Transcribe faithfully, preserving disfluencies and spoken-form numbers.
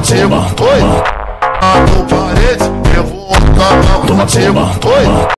contigo. Oi, a tua parede, eu vou acabar contigo. Oi.